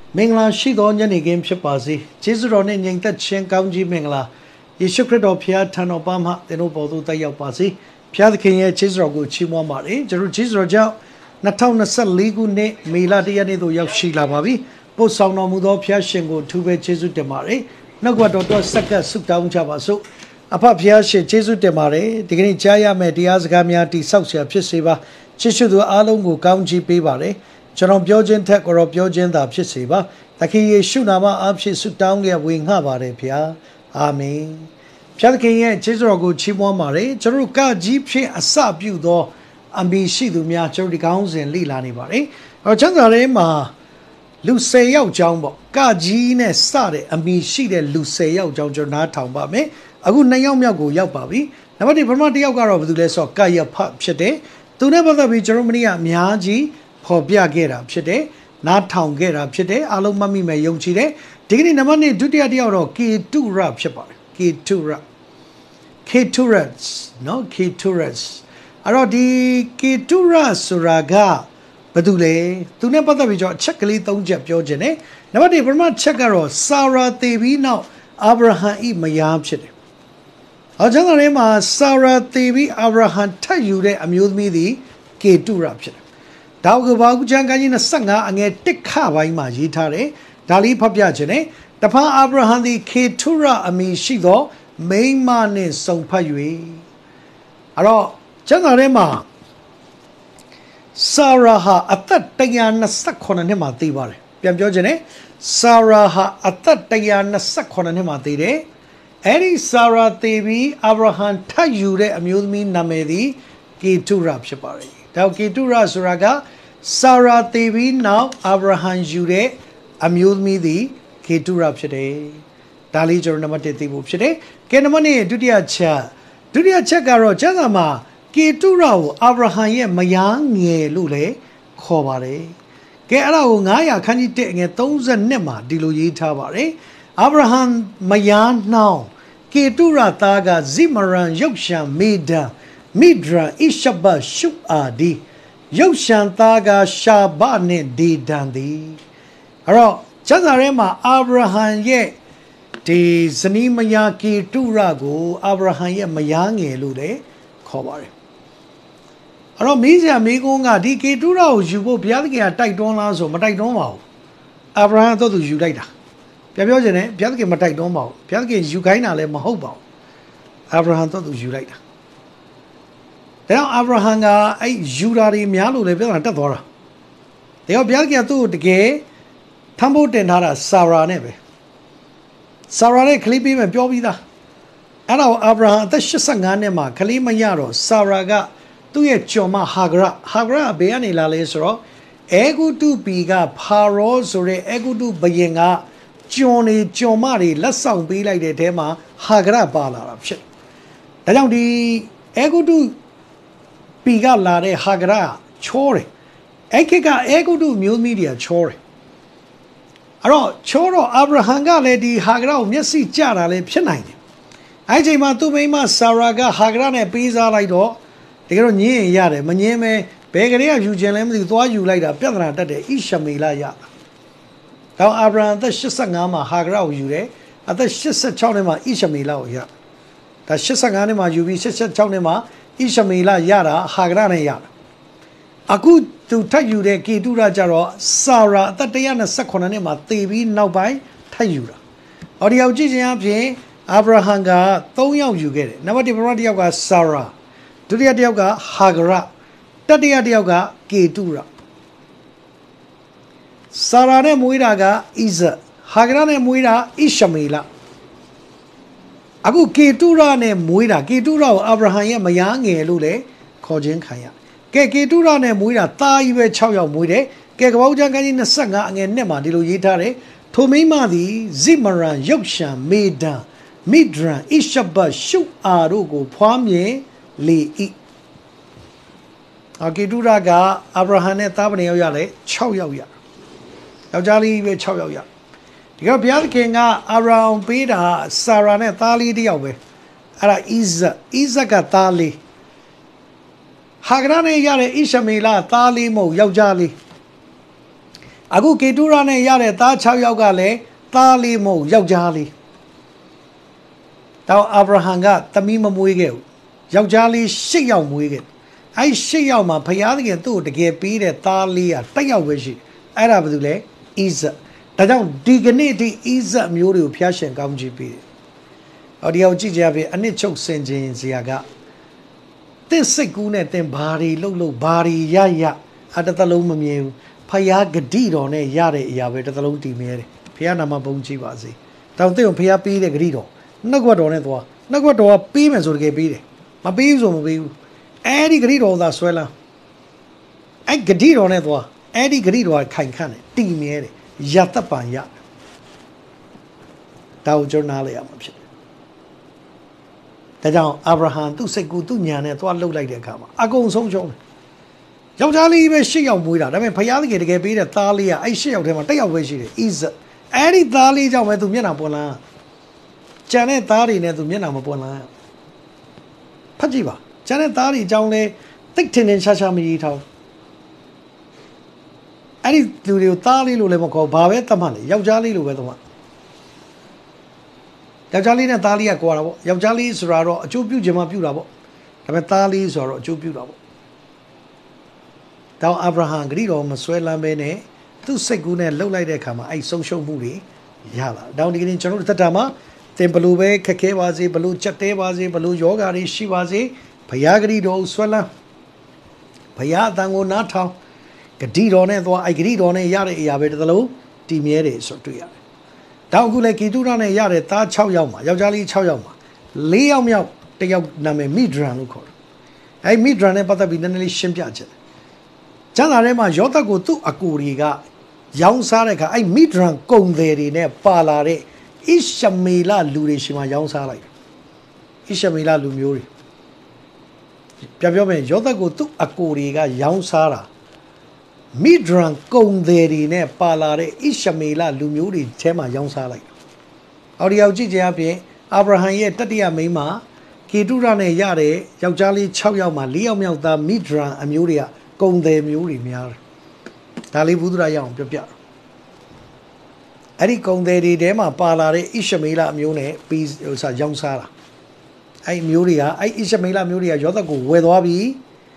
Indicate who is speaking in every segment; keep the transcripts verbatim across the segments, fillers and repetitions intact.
Speaker 1: မင်္ဂလာရှိသောညနေခင်းဖြစ်ပါစေကျေးဇူးတော်နဲ့ညီသက်ချင်းကောင်းကြီးမင်္ဂလာယေရှုခရစ်တော်ဖခင်ထံတော်ပါမှသင်တို့ပေါ်သို့တက်ရောက်ပါစေဖခင်သခင်ရဲ့ကျေးဇူးတော်ကိုချီးမွမ်းပါတယ်ကျွန်တော်ကျေးဇူးတော်ကြောင့်၂၀၂၄ခုနှစ်မေလတရက်နေ့သို့ရောက်ရှိလာပါပြီပို့ဆောင်တော်မူသောဖခင်ရှင်ကိုထူးပဲကျေးဇူးတင်ပါတယ်နှုတ်ကပတ်တော်တော်ဆက်ကပ်ဆုတောင်းကြပါစို့အဖဖခင်ရှင်ကျေးဇူးတင်ပါတယ်ဒီကနေ့ကြားရမယ့်တရားစကားများတိဆောက်เสียဖြစ်စေပါကျေးဇူးတော်အားလုံးကိုကောင်းချီးပေးပါတယ်ကျွန်တော်ပြောခြင်းထက်ကိုတော့ပြောခြင်းသာဖြစ်စေပါသခင်ယေရှုနာမအားဖြင့်ဆုတောင်းခဲ့ဝေငှပါတယ်ဖျားအာမင်ဖျားသခင်ရဲ့ကျေးဇူးတော်ကိုချီးမွမ်းပါတယ်ကျွန်တော်ကကြီးဖြင့်အစပြုသောအမည်ရှိသူများကျွန်တော်ဒီကောင်းစဉ်လေ့လာနေပါတယ်အဲကျမ်းစာထဲမှာလူ၁၀ယောက်ကြောင်းပေါ့ကကြီးနဲ့စတဲ့အမည်ရှိတဲ့လူ၁၀ယောက်ကြောင်းကျွန်တော်နားထောင်ပါမယ်အခုနှစ်ယောက်မြောက်ကိုရောက်ပါပြီနံပါတ်၁ပထမတစ်ယောက်ကတော့ဘယ်သူလဲဆိုတော့ကာယဖဖြစ်တယ်သူနဲ့ပတ်သက်ပြီးကျွန်တော်မနေ့ကအများကြီးဖော်ပြခဲ့တာဖြစ်တယ်နားထောင်ခဲ့တာဖြစ်တယ်အားလုံးမှတ်မိမယ်ယုံကြည်တယ်ဒီကနေ့နံပါတ်၂ဒုတိယတစ်ယောက်တော့ကေတုရဖြစ်ပါတယ်ကေတုရကေတုရနော်ကေတုရအဲ့တော့ဒီကေတုရဆိုတာကဘာတူလဲသူနဲ့ပတ်သက်ပြီးကျွန်တော်အချက်ကလေး၃ချက်ပြောခြင်းနဲ့နံပါတ်၁ပထမချက်ကတော့ဆာရာသေပြီးနောက်အာဗြဟံဤမယားဖြစ်တယ်။အကျဉ်းသားထဲမှာဆာရာသေပြီးအာဗြဟံထပ်ယူတဲ့အမျိုးသမီးသည်ကေတုရဖြစ်တယ်။ဒါကဘာကူကျမ်းကကြီး၂၅အငယ်၁ခပိုင်းမှာရေးထားတယ်။ဒါလေးဖတ်ပြခြင်းနဲ့တဖန်အာဗြဟံသည်ကေတုရအမည်ရှိသောမိန်းမနှင့်စုံဖက်၍အဲ့တော့ကျမ်းစာထဲမှာဆာရာဟာအသက်၁၂၈နှစ်မှာသေပါတယ်ပြန်ပြောခြင်းနဲ့ဆာရာဟာအသက်၁၂၈နှစ်မှာသေတယ်အဲ့ဒီဆာရာသေပြီးအာဗြဟံထပ်ယူတဲ့အမျိုးသမီးနာမည်သည်ကေတုရဖြစ်ပါတယ်ဒါကေတုရဆိုတာကဆာရာသေပြီးနောက်အာဗြဟံယူတဲ့အမျိုးသမီးသည်ကေတုရဖြစ်တယ်ဒါလေးကျွန်တော်နံပါတ်၁သိဖို့ဖြစ်တယ်ကဲနံပါတ်၂ဒုတိယချက်ဒုတိယချက်ကတော့ကျမ်းစာမှာကေတုရကိုအာဗြဟံရဲ့မယားငယ်လို့လည်းခေါ်ပါတယ်ကဲအဲ့ဒါကို၅၀၀ခန်းကြီး၁အငယ်၃၂မှာဒီလိုရေးထားပါတယ်အာဗြဟံမယားနှောင်းကေတုရသားကဇိမရန်ယုတ်ရှံမေဒန်မိဒရန်ဣရှဘရှုအာဒီယုတ်ရှံသားကရှာဘနဲ့ဒေဒန်သည်အဲ့တော့ကျမ်းစာထဲမှာအာဗြဟံရဲ့ဒီဇနီးမယားကေတုရကိုအာဗြဟံရဲ့မယားငယ်လို့လည်းခေါ်ပါတယ်အဲ့တော့မိစရာမိကုန်းကဒီကေတုရကိုယူဖို့ဘုရားသခင်ကတိုက်တွန်းလားဆိုမတိုက်တွန်းပါဘူးအာဗြဟံတော့သူယူလိုက်တာပြပြောချင်တယ်ဘုရားသခင်မတိုက်တွန်းပါဘူးဘုရားသခင်ယူခိုင်းတာလည်းမဟုတ်ပါဘူးအာဗြဟံတော့သူယူလိုက်တာဒါကြောင့်အာဗြဟံကအဲ့ယူတာတွေများလို့လည်းပြဿနာတက်သွားတာဒါကြောင့်ဘုရားသခင်ကသူ့ကိုတကယ်ထမ်းဖို့တင်ထားတာဆာရာနဲ့ပဲဆာရာနဲ့ကလေးပေးမယ်ပြောပြီးသားအဲ့တော့အာဗြဟံအသက်၈၅နှစ်မှာကလေးမရတော့ဆာရာကသူ့ရဲ့ကျော်မဟာဂရဟာဂရဘယ်ကနေလာလဲဆိုတော့အေဂုတုပီကဖာရောဆိုတဲ့အေဂုတုဘုရင်ကကျွန်နေကျွန်မတွေလက်ဆောင်ပေးလိုက်တဲ့အဲမှာဟာဂရပါလာတာဖြစ်ဒါကြောင့်ဒီအေဂုတုပီကလာတဲ့ဟာဂရချောတယ်အဲ့ခေတ်ကအေဂုတုမျိုးသမီးတွေကချောတယ်အဲ့တော့ချောတော့အာဗြဟံကလည်းဒီဟာဂရကိုမျက်စိကျတာလည်းဖြစ်နိုင်တယ်အဲ့ချိန်မှာသူ့မိန်းမဆာရာကဟာဂရနဲ့ပေးစားလိုက်တော့တကယ်တော့ညင်းရင်ရတယ်မညင်းမဲဘယ်ကလေးကယူခြင်းလဲမသိဘူးသွားယူလိုက်တာပြဿနာတက်တယ်ဣရှမေလရတာတော့အာဗြဟံအသက်၈၅မှာဟာဂရကိုယူတယ်အသက်၈၆နှစ်မှာဣရှမေလကိုရဒါ၈၅နှစ်မှာယူပြီး၈၆နှစ်မှာဣရှမေလရတာဟာဂရနဲ့ရတာအခုသူထပ်ယူတဲ့ကေတုရကြတော့ဆာရာအသက်၁၂၈နှစ်မှာသေပြီးနောက်ပိုင်းထပ်ယူတာအော်ဒီယောက်ကြည့်ခြင်းအပြင်အာဗြဟံက၃ယောက်ယူခဲ့တယ်နံပါတ်၁ပထမတစ်ယောက်ကဆာရာဒုတိယတစ်ယောက်ကဟာဂရတတိယတစ်ယောက်ကကေတုရဆာရာနဲ့မွေးတာကဣဇက်ဟာဂရနဲ့မွေးတာဣရှမေလအခုကေတုရနဲ့မွေးတာကေတုရကိုအာဗြဟံရဲ့မယားငယ်လို့လည်းခေါ်ခြင်းခံရကဲကေတုရနဲ့မွေးတာသားကြီးပဲ၆ယောက်မွေးတယ်ကဲကပောက်ကျမ်းကကြီး၂၅အငယ်နှစ်မှာဒီလိုရေးထားတယ်ထိုမိန်းမသည်ဇိမရန်ယုတ်ရှံမေဒန်မိဒရန်ဣရှဘရှုအာတို့ကိုဖွားမြင်လေဤအကေတုရကအာဗြဟံနဲ့သားပနေရောက်ရလေ၆ယောက်ရယောက်ျားလေးပဲ၆ယောက်ရဒီကဘုရားသခင်ကအာဗြဟံပေးတာဆာရာနဲ့သားလေးတစ်ယောက်ပဲအဲ့ဒါဣဇက်ဣဇက်ကသားလေးဟာဂရနဲ့ရတဲ့ဣရှမေလသားလေးမဟုတ်ယောက်ျားလေးအခုကေတူရာနဲ့ရတဲ့သား၆ယောက်ကလည်းသားလေးမဟုတ်ယောက်ျားလေးတောင်အာဗြဟံကသမီးမမွေးခဲ့ဘူးယောက်ျားလေး၈ယောက်မွေးခဲ့အဲ့၈ယောက်မှာဖယားသခင်သူ့ကိုတကယ်ပေးတဲ့သားလေးကတစ်ယောက်ပဲရှိအဲ့ဒါဘာလို့လဲဣဇက်ဒါကြောင့်ဒီကနေ့ဒီဣဇက်မျိုးတွေကိုဖျားရှင်ကောင်းချီးပေးတယ်အော်ဒီအောင်ကြည့်ကြပြီအနှစ်ချုပ်စင်ခြင်းဇာကတင့်စိတ်ကူးနဲ့တင်ဘာတွေလှုပ်လှုပ်ဘာတွေရရအတတလုံးမမြင်ဘူးဖယားဂတိတော်နဲ့ရတဲ့အရာပဲတစ်သလုံးတည်မြဲတယ်ဖယားနာမဘုန်းကြီးပါစေတောင်တင့်ကိုဖယားပေးတဲ့ဂတိတော်နှုတ်ကတော်နဲ့သွားနှုတ်ကတော်ကပေးမယ်ဆိုတကယ်ပေးတယ်မပေးဘူးဆိုမပေးဘူးအဲ့ဒီဂတိတော်သာဆွဲလာအဲ့ဂတိတော်နဲ့သွားအဲ့ဒီဂတိတော်ကခိုင်ခန့်တယ်တည်မြဲတယ်ရတတ်ပံရဒါကိုကျွန်တော်နားလည်ရမှာဖြစ်တယ်ဒါကြောင့်အာဗြဟံသူ့စိတ်ကူးသူ့ညာနဲ့သွားလှုပ်လိုက်တဲ့အခါမှာအကုန်ဆုံးရှုံးတယ်ယောက်ျားလေးပဲ၈ယောက်မွေးတာဒါပေမဲ့ဖယားသခင်တကယ်ပေးတဲ့သားလေးကအဲ့၈ယောက်ထဲမှာတစ်ယောက်ပဲရှိတယ်ဣဇက်အဲ့ဒီသားလေးကြောင့်ပဲသူမျက်နှာပွင့်လာကျန်တဲ့သားတွေနဲ့သူမျက်နှာမပွင့်လာဖတ်ကြည့်ပါကျန်တဲ့သားတွေအကြောင်းလဲတိတ်ထင်ထင်ရှားရှားမရေးထားဘူးအဲ့ဒီလူတွေကိုသားလေးလို့လည်းမခေါ်ဘာပဲသတ်မှတ်လေယောက်ျားလေးလို့ပဲသတ်မှတ်ယောက်ျားလေးနဲ့သားလေးကကွာတာပေါ့ယောက်ျားလေးဆိုတာတော့အကျိုးပြုခြင်းမှပြုတာပေါ့ဒါပေမဲ့သားလေးဆိုတော့အကျိုးပြုတာပေါ့တောင်အာဗြဟံဂရိတော်မဆွဲလန်းပဲနဲ့သူ့စိတ်ကူးနဲ့လှုပ်လိုက်တဲ့အခါမှာအဲ့ဆုံးရှုံးမှုတွေရလာတောင်ဒီကနေ့ကျွန်တော်တို့တတ်တာမှာတင်ဘလို့ပဲခက်ခဲပါစေဘလို့ချက်တဲပါစေဘလို့ယောဂါတွေရှိပါစေဘုရားဂရိတော်ဆွဲလန်းဘုရားအတန်ကိုနားထောင်ဂတိတော်နဲ့သွားအဲ့ဂတိတော်နဲ့ရတဲ့အရာပဲတစ်သလုံးတည်မြဲတယ်ဆိုတွေ့ရတယ်တောင်အခုလည်းဂီတုရနဲ့ရတဲ့သား၆ယောက်မှာယောက်ျားလေး၆ယောက်မှာ၄ယောက်မြောက်တစ်ယောက်နာမည်မိဒရန်လို့ခေါ်တယ်အဲ့မိဒရန်နဲ့ပတ်သက်ပြီးနည်းနည်းလေးရှင်းပြချက်ကျမ်းစာထဲမှာယောသတ်ကိုသူ့အကူတွေကရောင်းစားတဲ့အခါအဲ့မိဒရန်ကုံတယ်တွေနဲ့ပါလာတဲ့ဣရှမေလလူတွေရှိမှရောင်းစားလိုက်ဣရှမေလလူမျိုးတွေပြပြောမယ်ယောသတ်ကိုသူ့အကူတွေကရောင်းစားတာမိဒရန်ကုံတယ်တွေနဲ့ပါလာတဲ့ဣရှမေလလူမျိုးတွေထဲမှာရောင်းစားလိုက်အော်ဒီယောက်ကြည့်ကြအပြင်အာဗြဟံရဲ့တတိယမိန်းမကေတုရနဲ့ရတဲ့ယောက်ျားလေး၆ယောက်မှာ၄ယောက်မြောက်သားမိဒရန်အမျိုးတွေကကုံတယ်မျိုးတွေများတယ်ဒါလေးဘုဒ္ဓရာရအောင်ပြောပြအဲ့ဒီကုံတယ်တွေထဲမှာပါလာတဲ့ဣရှမေလအမျိုးနဲ့ပြီးဟိုစားရောင်းစားတာအဲ့မျိုးတွေကအဲ့ဣရှမေလမျိုးတွေကယောသတ်ကိုဝယ်သွားပြီး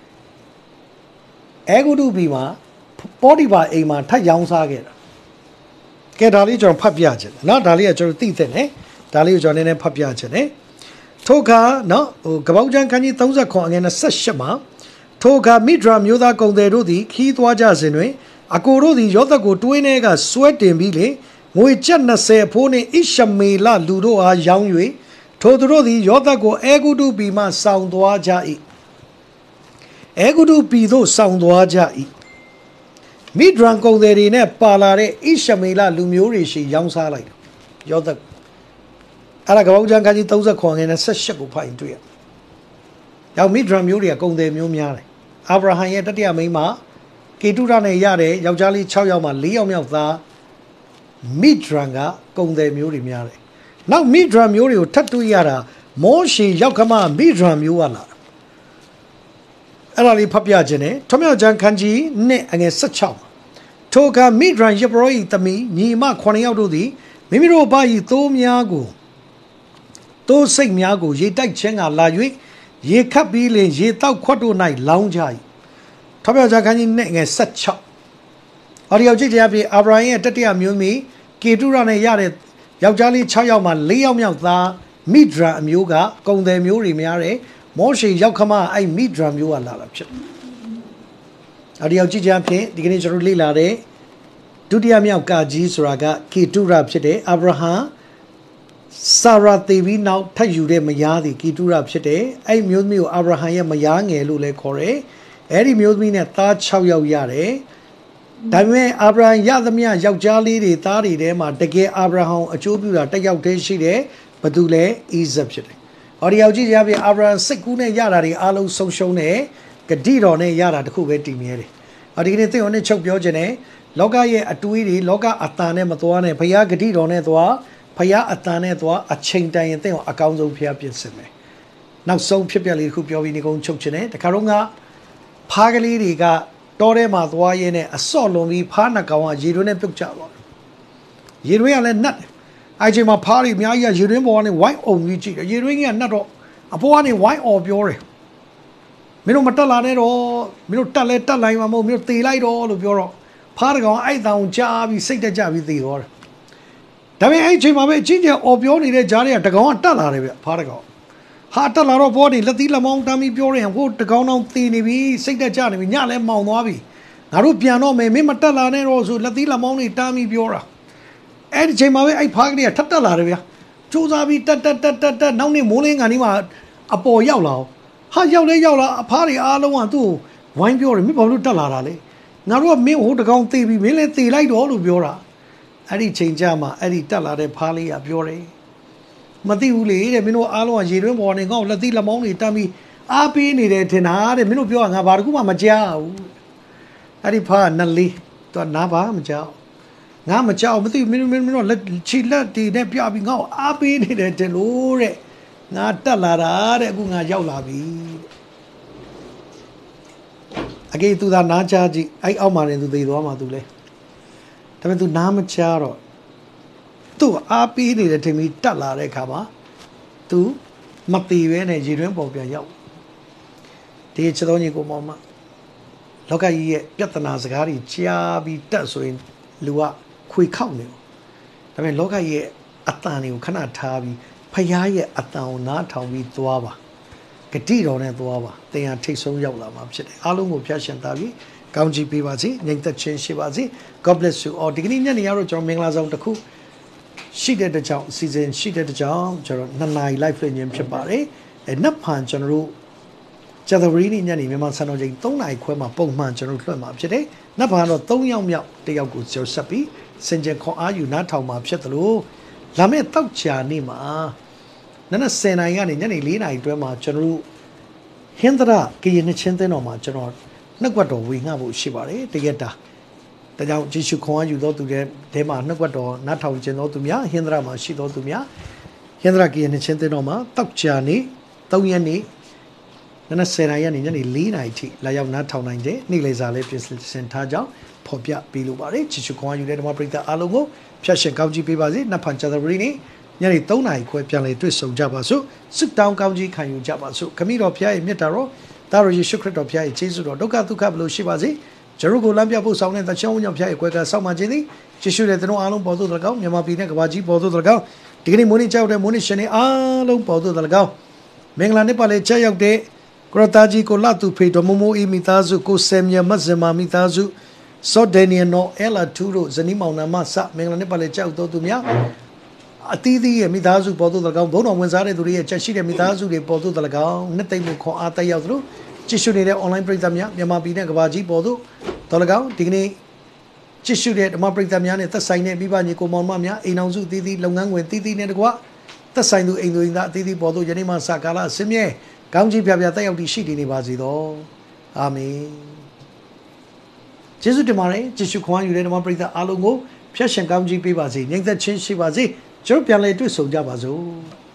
Speaker 1: အဲဂုတုပြည်မှာပေါတိပါအိမ်မှာထပ်ရောင်းစားခဲ့တာကဲဒါလေးကျွန်တော်ဖတ်ပြချင်တယ်နော်ဒါလေးကကျွန်တော်သိတဲ့နဲ့ဒါလေးကိုကျွန်တော်နည်းနည်းဖတ်ပြချင်တယ်ထိုအခါနော်ဟိုကပောက်ကျန်ခန်းကြီး၃၇အငယ်၂၈မှာထိုအခါမိဒရာမျိုးသားကုံတယ်တို့သည်ခီးသွားကြစဉ်တွင်အကိုတို့သည်ယောသတ်ကိုတွင်းထဲကဆွဲတင်ပြီးလေငွေကျပ်၂၀ဖိုးနှင့်ဣရှမေလလူတို့အားရောင်း၍ထိုသူတို့သည်ယောသတ်ကိုအဲဂုတုပြည်မှဆောင်သွားကြ၏အဲဂုတုပြည်သို့ဆောင်သွားကြ၏မိဒရန်ကုံတယ်တွေနဲ့ပါလာတဲ့ဣရှမေလလူမျိုးတွေရှိရောင်းစားလိုက်ယောသတ်အဲ့ဒါကပောက်ကျန်ခန်းကြီး၃၇ငယ်၂၈ကိုဖတ်ရင်တွေ့ရရောက်မိဒရန်မျိုးတွေကကုံတယ်မျိုးများတယ်အာဗြဟံရဲ့တတိယမိန်းမကေတုရနဲ့ရတဲ့ယောက်ျားလေး၆ယောက်မှာ၄ယောက်မြောက်သားမိဒရန်ကကုံတယ်မျိုးတွေများတယ်နောက်မိဒရန်မျိုးတွေကိုထပ်တွေ့ရတာမောရှေရောက်ခမမိဒရန်မျိုးကလာအဲ့ဒါလေးဖတ်ပြခြင်းနဲ့ထွမြောက်ကျမ်းခန်းကြီးနှစ်အငယ်၁၆ထိုအခါမိဒရန်ယေဘရော၏သမီးညီမ၉ယောက်တို့သည်မိမိတို့ဘာ၏သိုးများကိုသိုးစိတ်များကိုရေတိုက်ခြင်းကလာ၍ရေခတ်ပြီးလင်ရေတောက်ခွက်တို့၌လောင်းကြ၏ထွမြောက်ကျမ်းခန်းကြီးနှစ်အငယ်၁၆အော်ဒီယောက်ကြည့်ကြရပြီအာဗြဟံရဲ့တတိယမျိုးမီကေတုရနဲ့ရတဲ့ယောက်ျားလေး၆ယောက်မှာ၄ယောက်မြောက်သားမိဒရန်အမျိုးကကုံတယ်မျိုးတွေများတယ်မောရှေရောက်ခမအဲ့မိဒရန်မျိုးကလာတာဖြစ်တယ်။အဲဒီရောက်ကြည့်ကြဖြင့်ဒီကနေ့ကျွန်တော်လေ့လာတဲ့ဒုတိယမြောက်ကကြီးဆိုတာကကေတုရဖြစ်တယ်အာဗြဟံစာရာသေပြီးနောက်ထပ်ယူတဲ့မယားသည်ကေတုရဖြစ်တယ်အဲ့မျိုးသမီးကိုအာဗြဟံရဲ့မယားငယ်လို့လည်းခေါ်တယ်အဲ့ဒီမျိုးသမီးနဲ့သား၆ယောက်ရတယ်ဒါပေမဲ့အာဗြဟံရသမျှယောက်ျားလေးတွေသားတွေထဲမှာတကယ်အာဗြဟံအကျိုးပြုတာတစ်ယောက်တည်းရှိတယ်ဘသူလဲဣဇက်ဖြစ်တယ်ဟောဒီယောက်ကြည့်ကြပြအာဗြဟံစိတ်ကူးနဲ့ရတာတွေအားလုံးဆုံးရှုံးတယ်ဂတိတော်နဲ့ရတာတခုပဲတည်မြဲတယ်ဟောဒီကနေ့သင်ဟိုနဲ့ချုပ်ပြောခြင်းနဲ့လောကရဲ့အတွေးတွေလောကအတန်နဲ့မသွားနဲ့ဘုရားဂတိတော်နဲ့သွားဘုရားအတန်နဲ့သွားအချိန်တိုင်ရင်သင်ဟိုအကောင်းဆုံးဘုရားပြင်ဆင်မယ်နောက်ဆုံးဖြစ်ပျက်လေးတစ်ခုပြောပြီးနေကုန်ချုပ်ခြင်းနဲ့တခါတော့ကဖားကလေးတွေကတော်ထဲမှာသွားရင်းနဲ့အစော့လုံးပြီးဖားနှကောင်ကရေတွင်းနဲ့ပြုတ်ကျသွားတယ်ရေတွင်းကလည်းနတ်အဲ့ချိန်မှာဖားတွေအများကြီးကရေတွင်းပေါ်ကနေဝိုင်းအောင်ကြီးကြည့်တယ်ရေတွင်းကြီးကနတ်တော့အပေါ်ကနေဝိုင်းအောင်ပြောတယ်မင်းတို့မတက်လာနဲ့တော့မင်းတို့တက်လဲတက်လိုက်မှာမဟုတ်မင်းတို့သေလိုက်တော့လို့ပြောတော့ဖားတကောင်အဲ့တောင်ကြားပြီးစိတ်တက်ကြပြီးသေသွားတယ်ဒါပေမဲ့အဲ့ချိန်မှာပဲအချင်းချင်းအော်ပြောနေတဲ့ကြားတွေကတကောင်ကတက်လာတယ်ဗျဖားတကောင်ဟာတက်လာတော့ဘောနေလက်သီးလက်မောင်းတမ်းပြီးပြောရင်ဟိုတကောင်တော့သေနေပြီစိတ်တက်ကြနေပြီညလည်းမောင်သွားပြီငါတို့ပြန်တော့မယ်မင်းမတက်လာနဲ့တော့ဆိုလက်သီးလက်မောင်းတွေတမ်းပြီးပြောတာအဲ့ဒီချိန်မှာပဲအဲ့ဖားကလေးကထပ်တက်လာတယ်ဗျစူးစားပြီးတက်တက်တက်တက်တက်နောက်နေ့မိုးလင်းကန်ဒီမှာအပေါ်ရောက်လာဟာရောက်လဲရောက်လာအဖားတွေအားလုံးကသူ့ကိုဝိုင်းပြောတယ်မင်းဘာလို့တက်လာတာလဲငါတို့ကမင်းဟိုတကောင်သေပြီမင်းလည်းသေလိုက်တော့လို့ပြောတာအဲ့ဒီချိန်ကြမှာအဲ့ဒီတက်လာတဲ့ဖားလေးကပြောတယ်မသိဘူးလေတဲ့မင်းတို့အားလုံးကရေတွင်းပေါ်နေငါ့ကိုလက်သီးလက်မောင်းတွေတမ်းပြီးအားပေးနေတယ်ထင်တာတဲ့မင်းတို့ပြောတာငါဘာတခုမှမကြားဘူးအဲ့ဒီဖားကနတ်လေးသူကနားပါမကြောက်ငါမကြောက်မသိဘူးမင်းတို့မင်းတို့လက်ချီလက်တွေနဲ့ပြပြီးငါ့ကိုအားပေးနေတယ်တင်လို့တဲ့ငါတက်လာတာတဲ့အခုငါရောက်လာပြီအကေသူသာနားချကြည့်အဲ့အောက်မှာနေသူသေသွားမှာသူလဲဒါပေမဲ့သူနားမချတော့သူ့အားပေးနေတဲ့ထင်ပြီးတက်လာတဲ့အခါမှာသူမသေးပဲနဲ့ရေတွင်းပေါ်ပြန်ရောက်ဒီချက်တော်ကြီးကိုမောင်မလောကကြီးရဲ့ပြဿနာစကားတွေကြားပြီးတက်ဆိုရင်လူကခွေခောက်နေတယ်ဒါပေမဲ့လောကကြီးရဲ့အတန်တွေကိုခဏထားပြီးဖယားရဲ့အတန်ကိုနားထောင်ပြီးသွားပါဂတိတော်နဲ့သွားပါသင်ဟာထိတ်ဆုံးရောက်လာမှာဖြစ်တယ်အားလုံးကိုဖျက်ရှင်သားပြီးကောင်းချီးပေးပါစေညီသက်ချင်းရှိပါစေ God bless you all ဒီကနေ့ညနေရောက်တော့ကျွန်တော်မင်္ဂလာဆောင်တစ်ခုရှိတဲ့တကြောင် season ရှိတဲ့တကြောင်ကျွန်တော်နှစ်နာရီ live လွှင့်ခြင်းဖြစ်ပါတယ်အဲနက်ဖန်ကျွန်တော်တို့ကျသဝရီနေ့ညနေမြန်မာစံတော်ချိန်သုံးနာရီခွဲမှာပုံမှန်ကျွန်တော်လွှင့်မှာဖြစ်တယ်နက်ဖန်တော့သုံးယောက်မြောက်တစ်ယောက်ကိုကျော်ဆက်ပြီးစင်ကြယ်ခွန်အားယူနားထောင်မှာဖြစ်တယ်လို့လာမယ့်တောက်ချာနေ့မှာနနက်ဆယ်နာရီကနေညနေလေးနာရီတွဲမှာကျွန်တော်တို့ဟင်္ဒရာကရင်နှစ်ချင်းသင်းတော်မှာကျွန်တော်နှုတ်ကပတ်တော်ဝေငှဖို့ရှိပါတယ်တရက်တာဒါကြောင့်ယေရှုခွန်အားယူတော်သူတဲ့တဲမှာနှုတ်ကပတ်တော်နားထောင်ခြင်းတော်သူများဟင်္ဒရာမှာရှိတော်သူများဟင်္ဒရာကရင်နှစ်ချင်းသင်းတော်မှာတောက်ချာနေ့သုံးရက်နေ့နနက်ဆယ်နာရီကနေညနေလေးနာရီထိလာရောက်နားထောင်နိုင်တဲ့နေ့လေစာလေးပြင်ဆင်ထားကြောင်းဖော်ပြပေးလိုပါတယ်ယေရှုခွန်အားယူတဲ့ဓမ္မပရိသတ်အားလုံးကိုဖျက်ရှင်ကောင်းချီးပေးပါစေနတ်ဖန်ကျသပရီနေ့ညနေသုံးနာရီခွဲပြန်လေတွေ့ဆုံကြပါစို့စစ်တောင်းကောင်းကြီးခံယူကြပါစို့ခမည်းတော်ဖျားရဲ့မြတ်တာတော်ဒါတော်ယေရှုခရစ်တော်ဖျားရဲ့ခြေဆုတော်ဒုက္ခဒုက္ခဘလို့ရှိပါစေဂျေရုကိုလမ်းပြဖို့ဆောင်တဲ့တချောင်းဝညဖျားရဲ့ကွယ်ကဆောက်မှခြင်းသည်ယေရှုရဲ့သတော်အားလုံးပေါ်သို့၎င်းမြန်မာပြည်နဲ့ကမ္ဘာကြီးပေါ်သို့၎င်းဒီကနေ့မိုးနေ့ကြောက်တဲ့မိုးနေ့ရှင်နေ့အားလုံးပေါ်သို့၎င်းမင်္ဂလာနေ့ပါလေချက်ရောက်တဲ့ကရတာကြီးကိုလာသူဖေတော်မမိုးအီမိသားစုကိုဆယ်မြမတ်ဇမာမိသားစုစောဒနီယနိုအလာတူတို့ဇနီးမောင်နှမစမင်္ဂလာနေ့ပါလေကြောက်တော်သူများအသီးသီးရဲ့မိသားစုပေါ်သို့၎င်းဘုံတော်ဝင်စားတဲ့သူတွေရဲ့ချက်ရှိတဲ့မိသားစုတွေပေါ်သို့၎င်းနှစ်သိမ့်မှုခွန်အားတက်ရောက်သလိုကြည့်ရှုနေတဲ့ online ပရိသတ်များမြန်မာပြည်နဲ့ကမ္ဘာကြီးပေါ်သို့တော်၎င်းဒီကနေ့ကြည့်ရှုတဲ့ဓမ္မပရိသတ်များနဲ့သက်ဆိုင်တဲ့မိဘညီကိုမောင်မများအိမ်အောင်စုအသီးသီးလုပ်ငန်းဝင်အသီးသီးနဲ့တကွသက်ဆိုင်သူအိမ်သူအိမ်သားအသီးသီးပေါ်သို့ယနေ့မှစကာလအစမြဲကောင်းကြီးပြပြတက်ရောက်တည်ရှိနေပါစေသောအာမင်ကျေးဇူးတင်ပါတယ်ကြည့်ရှုခွန်အားယူတဲ့ဓမ္မပရိသတ်အားလုံးကိုဖျက်ရှင်ကောင်းကြီးပေးပါစေညီသက်ချင်းရှိပါစေကျွန်တော်ပြန်လည်တွေ့ဆုံကြပါစို့